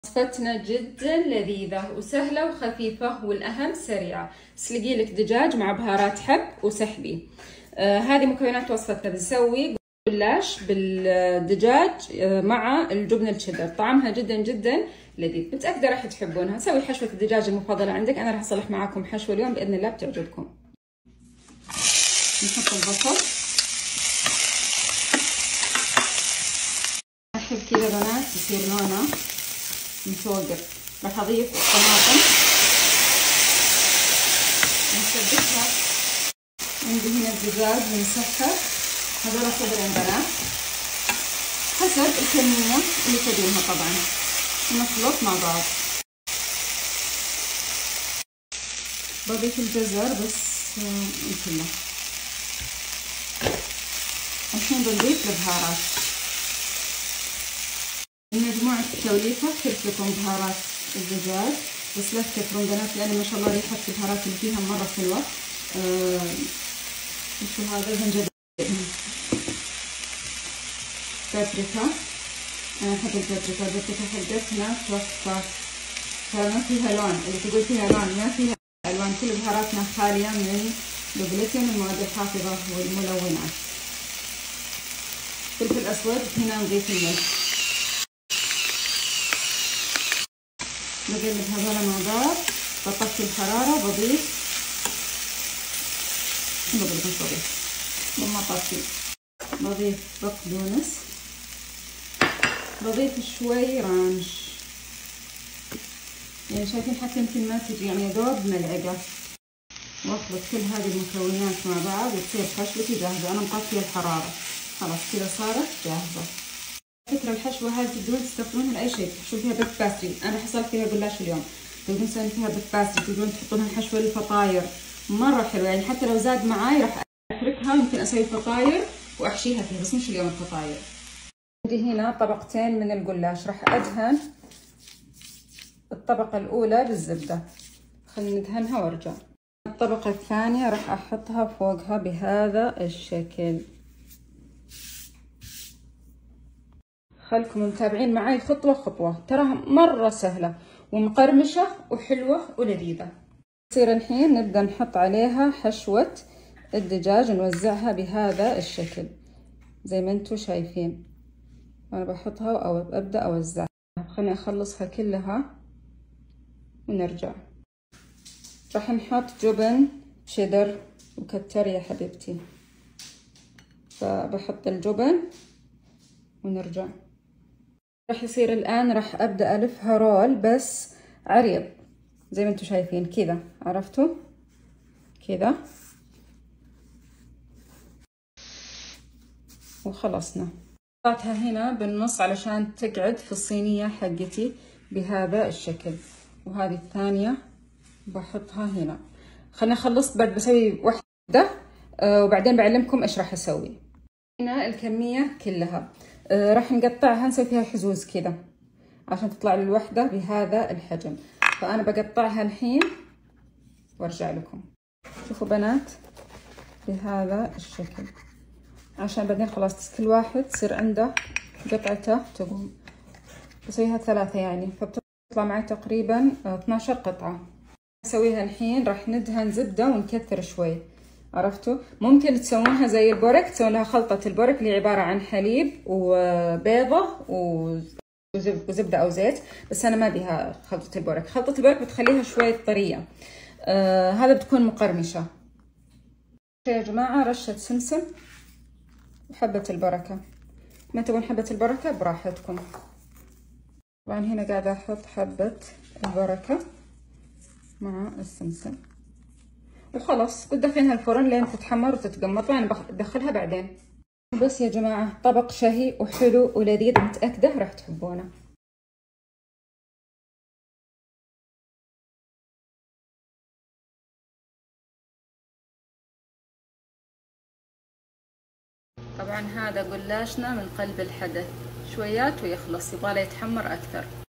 وصفتنا جدا لذيذة وسهلة وخفيفة والأهم سريعة. سلقي لك دجاج مع بهارات حب وسحبيه. هذه مكونات وصفتنا. بنسوي جلاش بالدجاج مع الجبن الشيدر، طعمها جدا جدا لذيذ، متأكدة راح تحبونها. سوي حشوة الدجاج المفضلة عندك، أنا راح أصلح معاكم حشوة اليوم بإذن الله بتعجبكم. نحط البصل، أحب كذا بنات يصير لونه متوقف. راح أضيف الطماطم نسبكها. عندي هنا الدجاج مسكر، هذول صدر بنات حسب الكمية اللي تبينها طبعا. نخلط مع بعض. بضيف الجزر بس كله. الحين بنضيف البهارات. مجموعة توليفة تكفيكم بهارات الدجاج، بس لا تكثرون بنات لأن ما شاء الله ريحة البهارات اللي فيها مرة حلوة. وشو هذا؟ زنجبيل، بابريكا. أنا أحب البابريكا، البابريكا حقتنا تحفة، ما فيها لون. اللي تقول فيها لون ما فيها ألوان، كل بهاراتنا خالية من الجلوتين والمواد الحافظة والملونات. فلفل أسود، هنا نضيف الملح. بقلب هذول مع بعض، بطفي الحرارة وبضيف لما طفي بضيف بقدونس، بضيف شوي رانش، يعني شايفين حتى يمكن ما تجي، يعني دوب ملعقة. واخلط كل هذه المكونات مع بعض وتصير حشوتي جاهزة. أنا مطفية الحرارة، خلاص كذا صارت جاهزة. فكرة الحشوة هذه تقدرون تستخدمونها لأي شيء، تحشون فيها بيف باستري. أنا حصلت فيها جلاش اليوم، تقدرون تسوون فيها بيف باستري، تقدرون تحطونها حشوة للفطاير، مرة حلوة. يعني حتى لو زاد معاي راح أتركها، يمكن أسوي فطاير وأحشيها فيها، بس مش اليوم الفطاير. عندي هنا طبقتين من الجلاش، راح أدهن الطبقة الأولى بالزبدة، خلينا ندهنها وارجع. الطبقة الثانية راح أحطها فوقها بهذا الشكل. خلكم متابعين معي خطوة خطوة، تراها مرة سهلة ومقرمشة وحلوة ولذيذة. نصير الحين نبدأ نحط عليها حشوة الدجاج، نوزعها بهذا الشكل زي ما انتم شايفين. أنا بحطها أو أبدأ أوزعها. خليني أخلصها كلها ونرجع. راح نحط جبن شيدر وكتر يا حبيبتي، فبحط الجبن ونرجع. راح يصير الآن راح أبدأ ألفها رول بس عريض زي ما انتم شايفين كذا، عرفتوا كذا وخلصنا. حطيتها هنا بالنص علشان تقعد في الصينية حقتي بهذا الشكل، وهذه الثانية بحطها هنا. خلينا خلصت بعد بسوي واحدة وبعدين بعلمكم ايش راح اسوي. هنا الكمية كلها راح نقطعها، نسوي فيها حزوز كذا عشان تطلع الوحدة بهذا الحجم. فأنا بقطعها الحين وارجع لكم. شوفوا بنات بهذا الشكل، عشان بعدين خلاص كل واحد تصير عنده قطعته تقوم. بسويها 3 يعني، فبتطلع معي تقريبا 12 قطعة. نسويها الحين، راح ندهن زبدة ونكثر شوي، عرفتوا؟ ممكن تسوونها زي البورك، تسوون لها خلطة البورك اللي عبارة عن حليب وبيضة وزبدة أو زيت، بس أنا ما بيها خلطة البورك. خلطة البورك بتخليها شوي طرية، هذا بتكون مقرمشة. يا جماعة رشة سمسم وحبة البركة، ما تبون حبة البركة براحتكم. طبعا هنا قاعدة أحط حبة البركة مع السمسم وخلاص بتدخلينها الفرن لين تتحمر وتتقمر. طبعا بدخلها بعدين. بس يا جماعة طبق شهي وحلو ولذيذ، متأكدة راح تحبونه. طبعا هذا قلاشنا من قلب الحدث، شويات ويخلص، يبغى له يتحمر أكثر.